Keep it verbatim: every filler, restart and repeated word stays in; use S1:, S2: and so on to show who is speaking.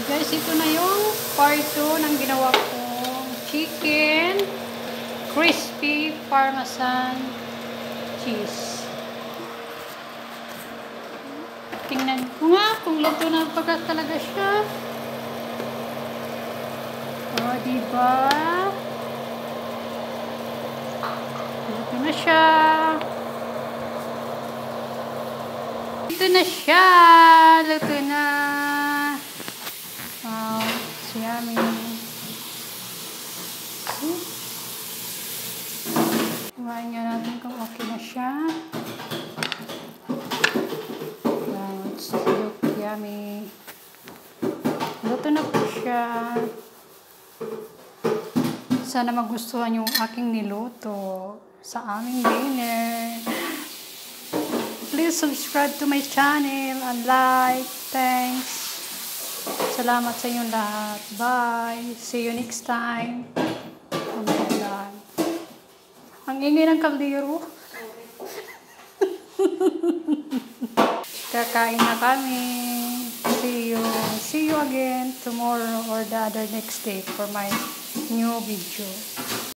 S1: Guys, ito na yung part two ng ginawa kong chicken crispy parmesan cheese. Tingnan ko nga kung luto na pagka talaga siya. O, diba? Luto na siya. Luto na siya. Luto na. Wow, it's yummy. See? Kumain nga natin kung okay na siya. Wow, it's look yummy. Luto na po siya. Sana magustuhan yung aking niluto sa aming dinner. Please subscribe to my channel and like. Thanks. Salamat sa inyong lahat. Bye. See you next time. Oh my God. Ang ingay ng kaldero. Kakain na kami. See you. See you again tomorrow or the other next day for my new video.